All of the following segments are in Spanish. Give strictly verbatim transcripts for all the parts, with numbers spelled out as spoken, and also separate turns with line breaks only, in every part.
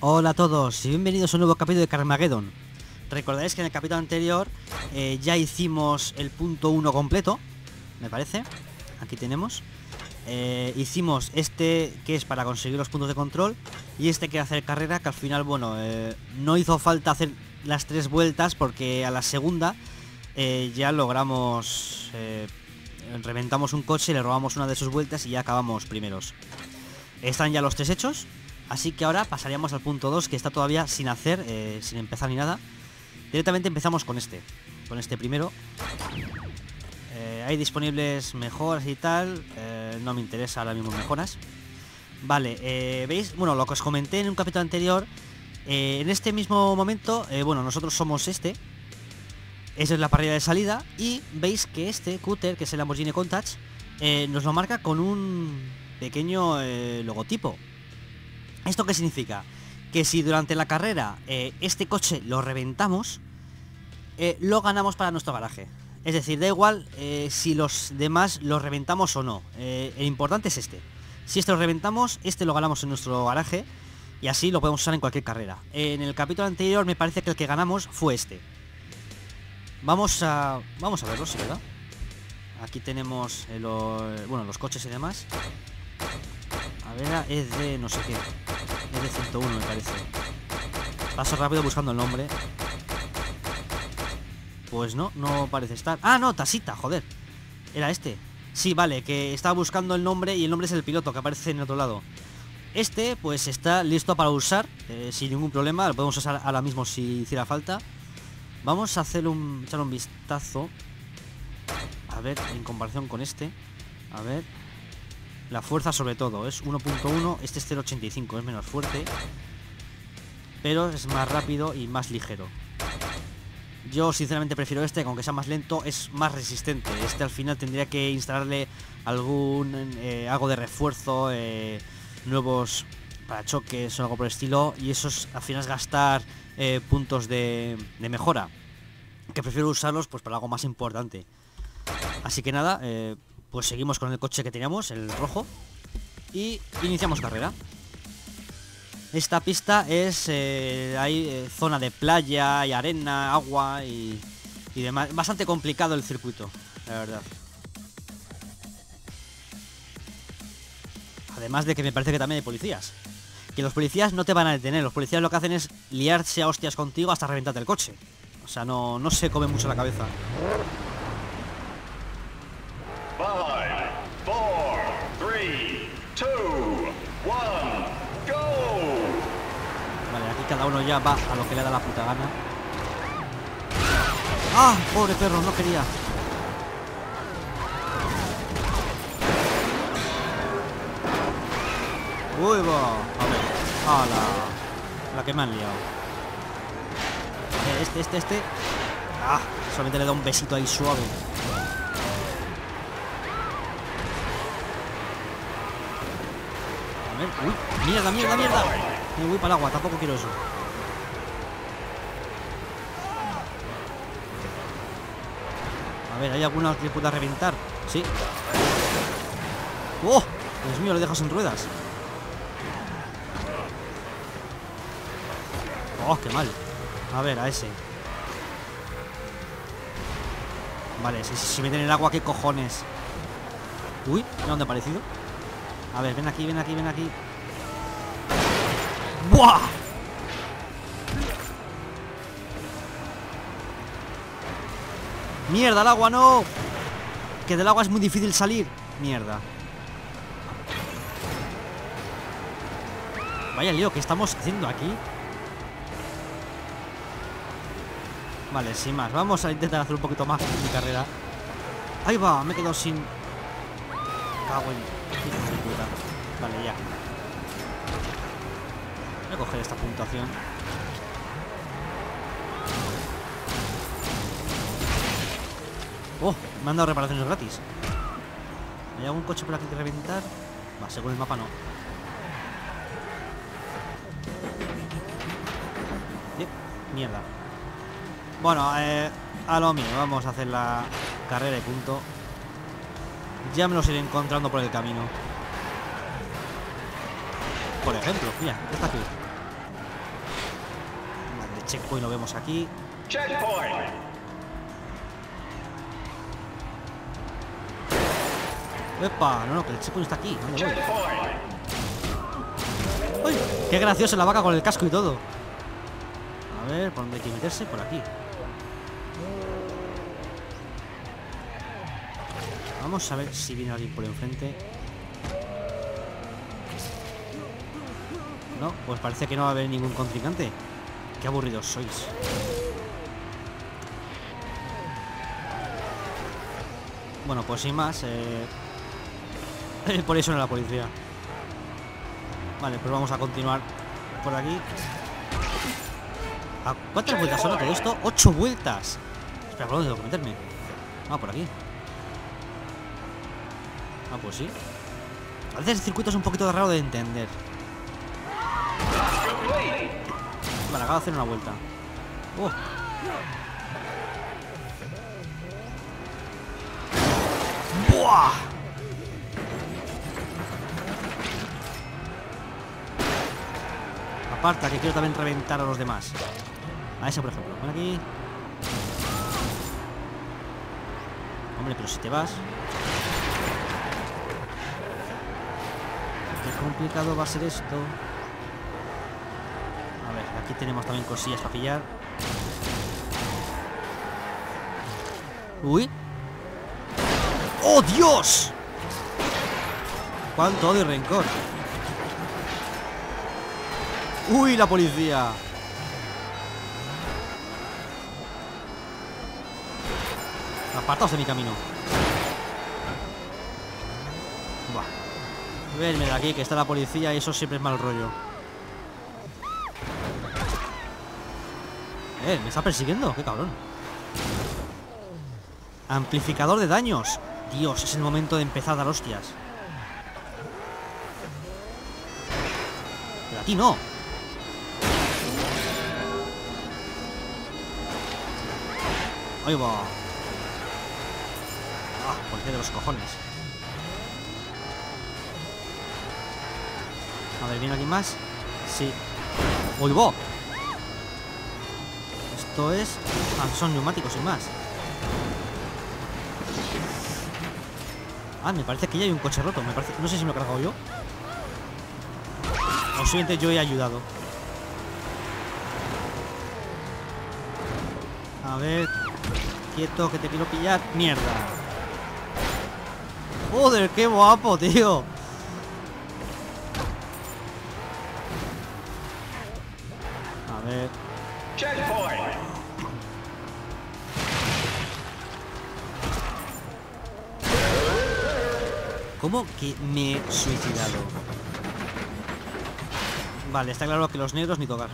Hola a todos y bienvenidos a un nuevo capítulo de Carmageddon. Recordaréis que en el capítulo anterior eh, ya hicimos el punto uno completo, me parece. Aquí tenemos. Eh, hicimos este que es para conseguir los puntos de control y este que hacer carrera, que al final, bueno, eh, no hizo falta hacer las tres vueltas porque a la segunda eh, ya logramos... Eh, reventamos un coche, le robamos una de sus vueltas y ya acabamos primeros. Están ya los tres hechos. Así que ahora pasaríamos al punto dos, que está todavía sin hacer, eh, sin empezar ni nada. Directamente empezamos con este, con este primero. eh, Hay disponibles mejoras y tal, eh, no me interesa ahora mismo mejoras. Vale, eh, ¿veis? Bueno, lo que os comenté en un capítulo anterior, eh, en este mismo momento, eh, bueno, nosotros somos este. Esa es la parrilla de salida. Y veis que este cúter, que es el Lamborghini Countach, eh, nos lo marca con un pequeño eh, logotipo. ¿Esto qué significa? Que si durante la carrera eh, este coche lo reventamos, eh, lo ganamos para nuestro garaje. Es decir, da igual eh, si los demás los reventamos o no. Eh, el importante es este. Si este lo reventamos, este lo ganamos en nuestro garaje y así lo podemos usar en cualquier carrera. En el capítulo anterior me parece que el que ganamos fue este. Vamos a... Vamos a verlo, ¿sí, verdad? Aquí tenemos eh, lo, bueno, los coches y demás. A ver, es de no sé qué. Es de ciento uno, me parece. Paso rápido buscando el nombre. Pues no, no parece estar. Ah, no, Tasita, joder. Era este. Sí, vale, que estaba buscando el nombre y el nombre es el piloto, que aparece en el otro lado. Este, pues está listo para usar, eh, sin ningún problema. Lo podemos usar ahora mismo si hiciera falta. Vamos a hacer un, echar un vistazo. A ver, en comparación con este. A ver. La fuerza sobre todo, es uno punto uno, este es cero punto ochenta y cinco, es menos fuerte, pero es más rápido y más ligero. Yo sinceramente prefiero este, que aunque sea más lento, es más resistente. Este al final tendría que instalarle algún eh, algo de refuerzo, eh, nuevos parachoques o algo por el estilo, y eso es, al final es gastar eh, puntos de, de mejora, que prefiero usarlos pues para algo más importante. Así que nada, eh, pues seguimos con el coche que teníamos, el rojo, y iniciamos carrera. Esta pista es... Eh, hay eh, zona de playa, hay arena, agua y, y demás. Bastante complicado el circuito, la verdad. Además de que me parece que también hay policías. Que los policías no te van a detener. Los policías lo que hacen es liarse a hostias contigo hasta reventarte el coche. O sea, no, no se come mucho la cabeza. Cada uno ya va a lo que le da la puta gana. ¡Ah! Pobre perro, no quería. ¡Uy, va! A ver. ¡Ah, la... la que me han liado! Este, este, este. ¡Ah! Solamente le da un besito ahí suave. A ver. ¡Uy! ¡Mierda, mierda, mierda! Me voy para el agua, tampoco quiero eso. A ver, ¿hay alguna que pueda reventar? Sí. ¡Oh! Dios mío, le dejas en ruedas. ¡Oh, qué mal! A ver, a ese. Vale, si, si meten en el agua, ¿qué cojones? Uy, ¿mira dónde ha aparecido? A ver, ven aquí, ven aquí, ven aquí. ¡Buah! ¡Mierda, el agua no! Que del agua es muy difícil salir. Mierda. Vaya lío, ¿qué estamos haciendo aquí? Vale, sin más. Vamos a intentar hacer un poquito más mi carrera. Ahí va, me he quedado sin... Cago en... Vale, ya. Voy a coger esta puntuación. Oh, me han dado reparaciones gratis. ¿Hay algún coche por aquí que reventar? Va, según el mapa no. Eh, mierda. Bueno, eh, a lo mío. Vamos a hacer la carrera y punto. Ya me los iré encontrando por el camino. Por ejemplo, mira, ¿qué está aquí? checkpoint lo vemos aquí.
Checkpoint.
¡Epa! No, no, que el checkpoint está aquí. ¿Dónde voy?
Checkpoint.
¡Uy! ¡Qué gracioso la vaca con el casco y todo! A ver, ¿por dónde hay que meterse? Por aquí. Vamos a ver si viene alguien por enfrente. No, pues parece que no va a haber ningún contrincante. Qué aburridos sois. Bueno, pues sin más, eh... por eso no la policía. Vale, pues vamos a continuar por aquí. ¿A cuántas vueltas son a todo esto? ¡Ocho vueltas! Espera, ¿por dónde tengo que meterme? Ah, por aquí. Ah, pues sí. A veces el circuito es un poquito raro de entender. Vale, acabo de hacer una vuelta. ¡Oh! ¡Buah! Aparta, que quiero también reventar a los demás. A ese, por ejemplo. Ven aquí. Hombre, pero si te vas... Qué complicado va a ser esto. A ver, aquí tenemos también cosillas para pillar. ¡Uy! ¡Oh, Dios! ¡Cuánto odio y rencor! ¡Uy, la policía! Apartaos de mi camino. Buah. Venme de aquí, que está la policía y eso siempre es mal rollo. Eh, ¿me está persiguiendo? ¡Qué cabrón! Amplificador de daños. Dios, es el momento de empezar a dar hostias. Pero a ti no. Ahí va. Ah, policía de los cojones. A ver, ¿viene alguien más? Sí. ¡Uy, va! Esto es... Ah, son neumáticos sin más. Ah, me parece que ya hay un coche roto. Me parece... No sé si me lo he cargado yo. O simplemente yo he ayudado. A ver... Quieto, que te quiero pillar. ¡Mierda! ¡Joder, qué guapo, tío! A ver...
Checkpoint.
¿Cómo que me he suicidado? Vale, está claro que los negros ni tocar.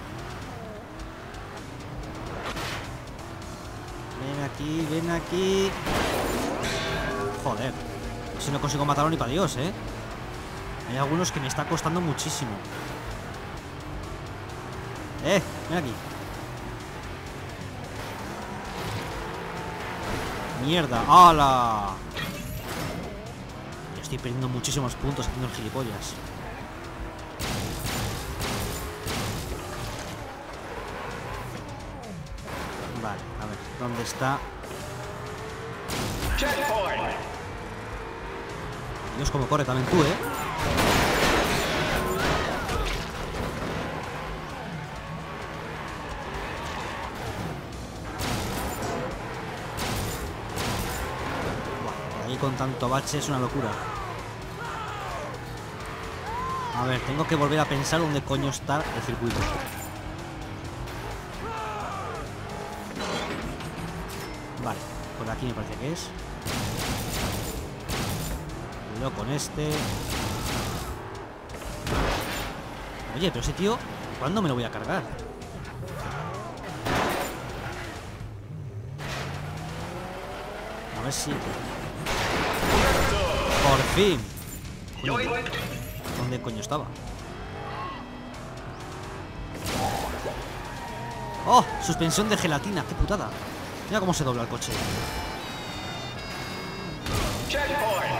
Ven aquí, ven aquí. Joder. Si no consigo matarlo ni para Dios, ¿eh? Hay algunos que me está costando muchísimo. Eh, ven aquí. Mierda, ¡hala! Estoy perdiendo muchísimos puntos haciendo el gilipollas. Vale, a ver, ¿dónde está?
Checkpoint.
Dios, cómo corre también tú, ¿eh? Buah, ahí con tanto bache es una locura. A ver, tengo que volver a pensar dónde coño está el circuito. Vale, por aquí me parece que es. Cuidado con este. Oye, pero ese tío, ¿cuándo me lo voy a cargar? A ver si... ¡Por fin! Coño, ¿dónde coño estaba? ¡Oh! Suspensión de gelatina, qué putada. Mira cómo se dobla el coche.
Checkpoint.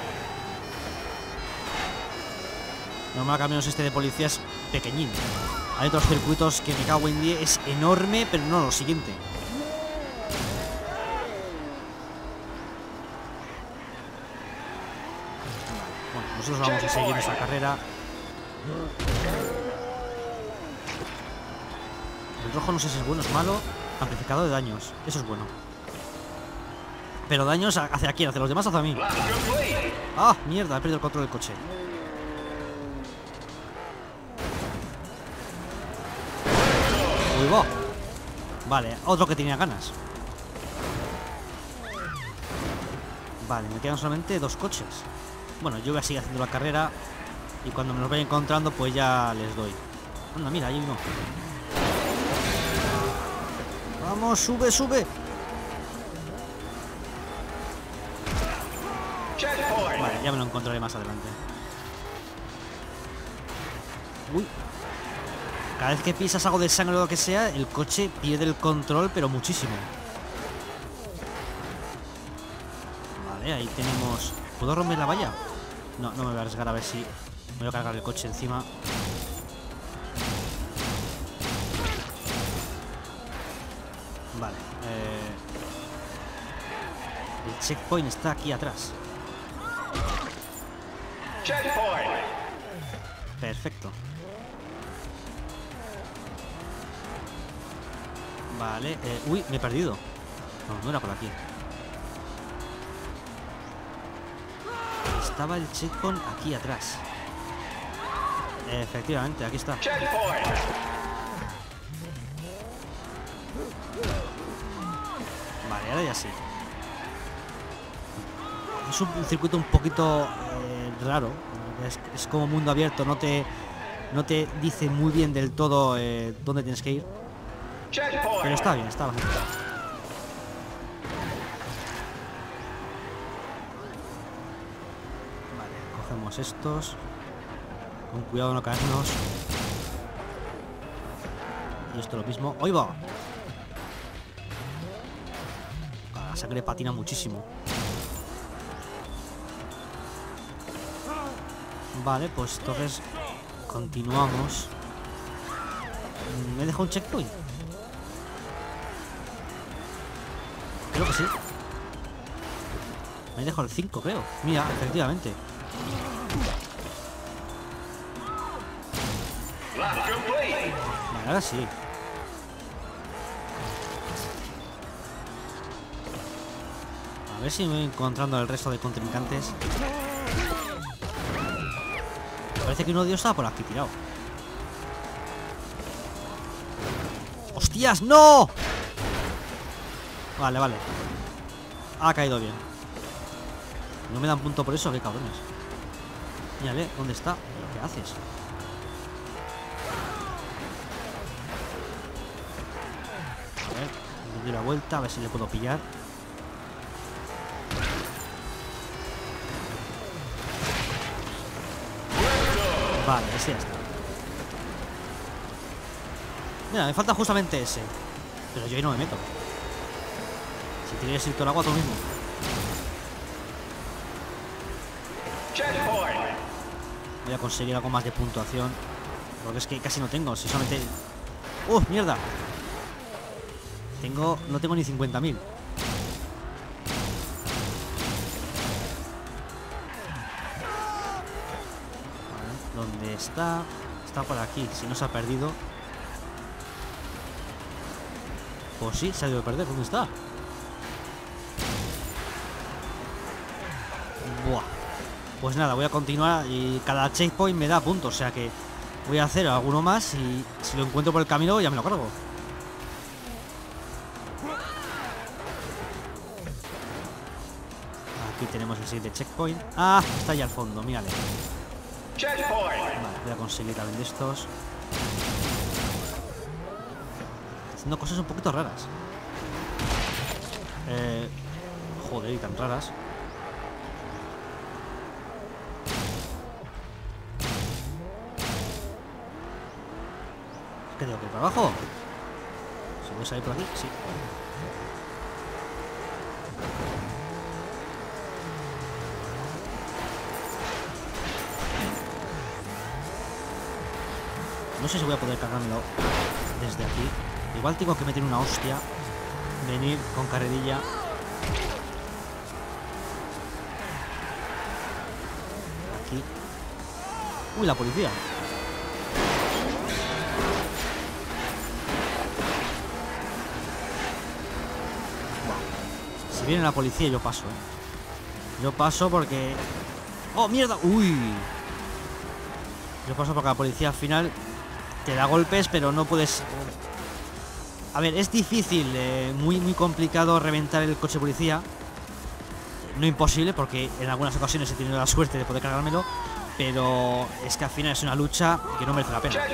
Normal que al menos este de policía es pequeñín. Hay otros circuitos que me cago en diez. Es enorme, pero no lo siguiente. Bueno, nosotros vamos a seguir esa carrera. El rojo no sé si es bueno o es malo. Amplificador de daños. Eso es bueno. Pero daños hacia quién, hacia los demás o hacia mí. Ah, mierda, he perdido el control del coche. Uy, va. Vale, otro que tenía ganas. Vale, me quedan solamente dos coches. Bueno, yo voy a seguir haciendo la carrera. Y cuando me los vaya encontrando, pues ya les doy. Anda, mira, ahí uno. Vamos, sube, sube. Vale, ya me lo encontraré más adelante. Uy. Cada vez que pisas algo de sangre o lo que sea, el coche pierde el control, pero muchísimo. Vale, ahí tenemos... ¿Puedo romper la valla? No, no me voy a arriesgar, a ver si... Me voy a cargar el coche encima. Vale. Eh... El checkpoint está aquí atrás.
Checkpoint.
Perfecto. Vale, eh, uy, me he perdido. No, no era por aquí. Estaba el checkpoint aquí atrás. Efectivamente, aquí está.
Checkpoint.
Vale, ahora ya sí. Es un, un circuito un poquito eh, raro. Es, es como mundo abierto, no te, no te dice muy bien del todo eh, dónde tienes que ir. Pero está bien, está bastante bien. Vale, cogemos estos. Con cuidado de no caernos. Y esto lo mismo. ¡Ahí va! La sangre patina muchísimo. Vale, pues entonces continuamos. ¿Me deja un checkpoint? Creo que sí. Me dejo el cinco, creo. Mira, efectivamente. Vale, ahora sí. A ver si me voy encontrando el resto de contrincantes. Parece que uno de ellos estaba por aquí tirado. ¡Hostias! ¡No! Vale, vale. Ha caído bien. No me dan punto por eso, qué cabrones. Mírale, ¿dónde está? ¿Qué haces? A ver, le doy la vuelta, a ver si le puedo pillar. Vale, ese ya está. Mira, me falta justamente ese. Pero yo ahí no me meto. Si te quieres ir todo el agua, tú mismo. Voy a conseguir algo más de puntuación. Porque es que casi no tengo. Si solamente... ¡Uh, mierda! Tengo... No tengo ni cincuenta mil. Vale, ¿dónde está? Está por aquí. Si no se ha perdido... Pues sí, se ha ido a perder. ¿Dónde está? Buah. Pues nada, voy a continuar y cada checkpoint me da puntos, o sea que voy a hacer alguno más y si lo encuentro por el camino ya me lo cargo. Aquí tenemos el siguiente checkpoint. Ah, está allá al fondo, mírale. Vale, voy a conseguir también de estos. Haciendo cosas un poquito raras. Eh, joder, y tan raras. ¿Qué tengo que ir para abajo? ¿Se puede salir por aquí? Sí. No sé si voy a poder cargármelo desde aquí. Igual tengo que meter una hostia. Venir con carrerilla. Aquí. Uy, la policía. Buah. Si viene la policía yo paso, ¿eh? Yo paso porque... ¡Oh, mierda! ¡Uy! Yo paso porque la policía al final te da golpes, pero no puedes... A ver, es difícil, eh, muy muy complicado reventar el coche de policía. No imposible, porque en algunas ocasiones he tenido la suerte de poder cargármelo, pero es que al final es una lucha que no merece la pena.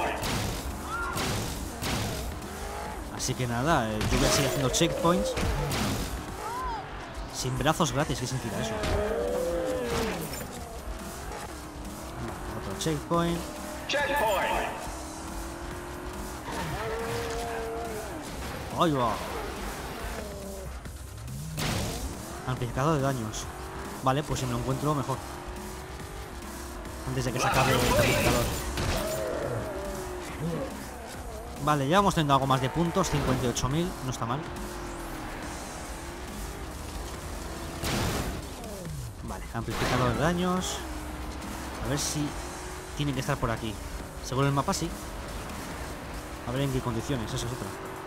Así que nada, eh, yo voy a seguir haciendo checkpoints. Sin brazos gratis, ¿qué significa eso? Otro checkpoint.
Checkpoint.
¡Ahí va! Amplificador de daños. Vale, pues si me lo encuentro, mejor. Antes de que se acabe el amplificador. Vale, ya vamos teniendo algo más de puntos. cincuenta y ocho mil, no está mal. Vale, amplificador de daños. A ver si tiene que estar por aquí. Según el mapa, sí. A ver en qué condiciones, eso es otra.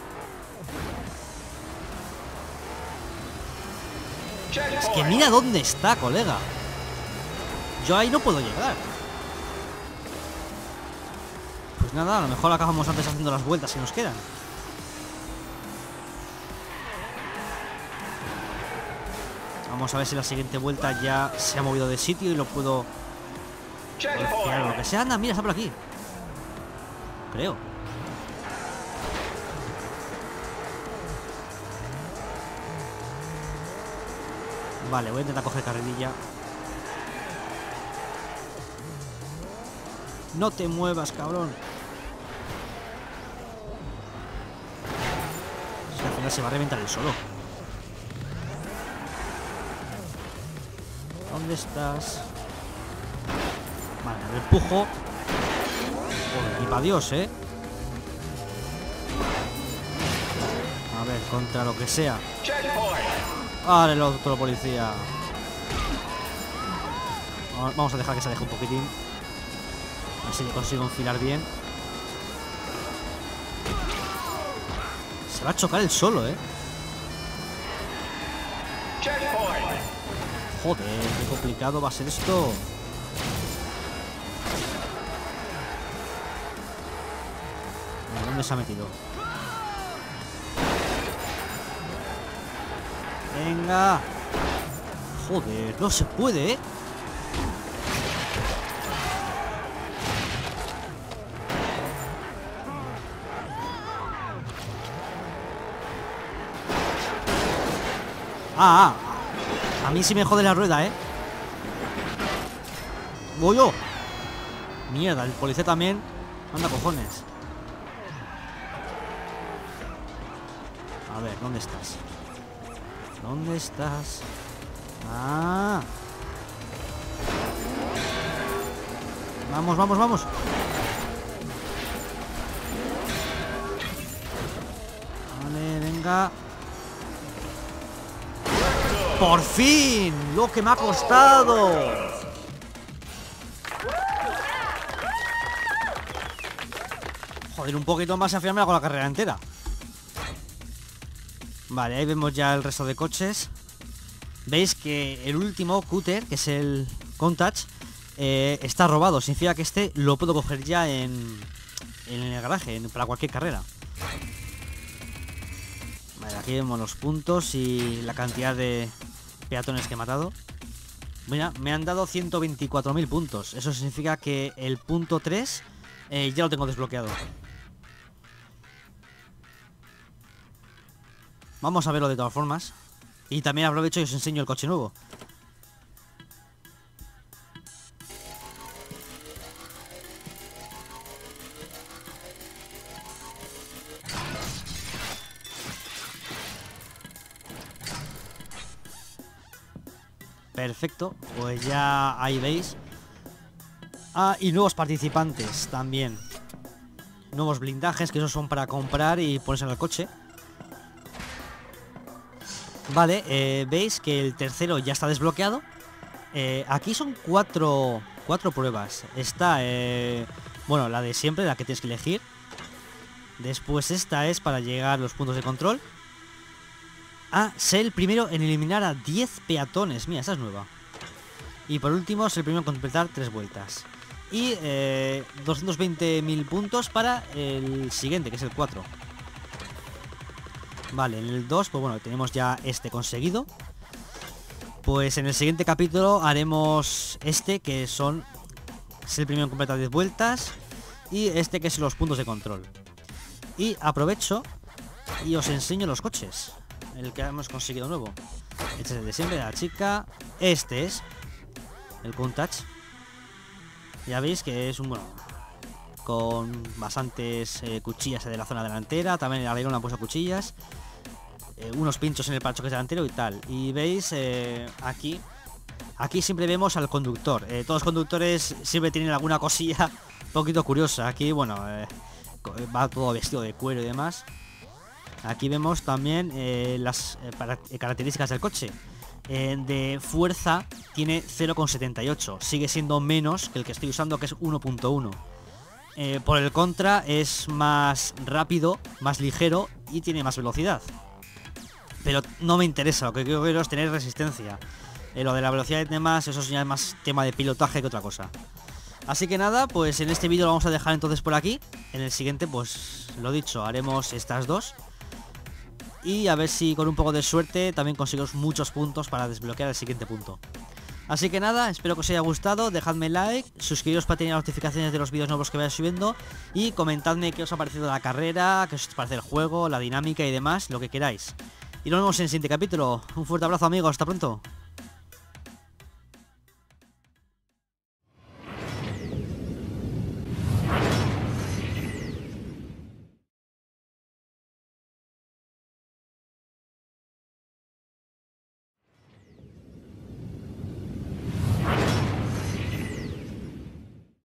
Es que mira dónde está, colega. Yo ahí no puedo llegar. Pues nada, a lo mejor acabamos antes haciendo las vueltas que nos quedan. Vamos a ver si la siguiente vuelta ya se ha movido de sitio y lo puedo... Claro, lo que sea. Anda, mira, está por aquí. Creo. Vale, voy a intentar coger carrerilla. No te muevas, cabrón. Es que al final se va a reventar el solo. ¿Dónde estás? Vale, lo empujo. Oh, y para Dios, ¿eh? A ver, contra lo que sea. Vale, el otro policía. Vamos a dejar que se aleje un poquitín. A ver si le consigo enfilar bien. Se va a chocar el solo, ¿eh? Joder, qué complicado va a ser esto. ¿Dónde se ha metido? Venga. Joder, no se puede, ¿eh? Ah, ah, a mí sí me jode la rueda, ¿eh? Voy yo. Mierda, el policía también. Anda, cojones. A ver, ¿dónde estás? ¿Dónde estás? Ah. Vamos, vamos, vamos. Vale, venga. ¡Por fin! ¡Lo que me ha costado! Joder, un poquito más y al final me hago la carrera entera. Vale, ahí vemos ya el resto de coches. Veis que el último cúter, que es el Countach, eh, está robado. Significa que este lo puedo coger ya en, en el garaje, en, para cualquier carrera. Vale, aquí vemos los puntos y la cantidad de peatones que he matado. Mira, me han dado ciento veinticuatro mil puntos. Eso significa que el punto tres eh, ya lo tengo desbloqueado. Vamos a verlo de todas formas. Y también aprovecho y os enseño el coche nuevo. Perfecto, pues ya ahí veis. Ah, y nuevos participantes también. nuevos blindajes, que esos son para comprar y ponerse en el coche. Vale, eh, veis que el tercero ya está desbloqueado. eh, Aquí son cuatro, cuatro pruebas. Está, eh, bueno, la de siempre, la que tienes que elegir. Después esta es para llegar a los puntos de control. Ah, ser el primero en eliminar a diez peatones. Mira, esa es nueva. Y por último, ser el primero en completar tres vueltas. Y eh, doscientos veinte mil puntos para el siguiente, que es el cuatro. Vale, en el dos, pues bueno, tenemos ya este conseguido. Pues en el siguiente capítulo haremos este, que son... es el primero en completar diez vueltas. Y este, que es los puntos de control. Y aprovecho y os enseño los coches. El que hemos conseguido nuevo. Este es el de siempre, de la chica. Este es el Countach. Ya veis que es un, bueno, con bastantes eh, cuchillas de la zona delantera. También el alerón ha puesto cuchillas, eh, unos pinchos en el parachoques delantero y tal. Y veis eh, aquí Aquí siempre vemos al conductor. eh, Todos los conductores siempre tienen alguna cosilla un poquito curiosa. Aquí, bueno, eh, va todo vestido de cuero y demás. Aquí vemos también eh, las eh, para, eh, características del coche. eh, De fuerza tiene cero coma setenta y ocho. Sigue siendo menos que el que estoy usando, que es uno punto uno. eh, Por el contra es más rápido, más ligero y tiene más velocidad. Pero no me interesa, lo que quiero es tener resistencia. eh, Lo de la velocidad y demás, eso ya es más tema de pilotaje que otra cosa. Así que nada, pues en este vídeo lo vamos a dejar entonces por aquí. En el siguiente, pues lo dicho, haremos estas dos. Y a ver si con un poco de suerte también conseguimos muchos puntos para desbloquear el siguiente punto. Así que nada, espero que os haya gustado. Dejadme like, suscribiros para tener notificaciones de los vídeos nuevos que vaya subiendo. Y comentadme qué os ha parecido la carrera, qué os parece el juego, la dinámica y demás, lo que queráis. Y nos vemos en el siguiente capítulo. Un fuerte abrazo, amigos, hasta pronto.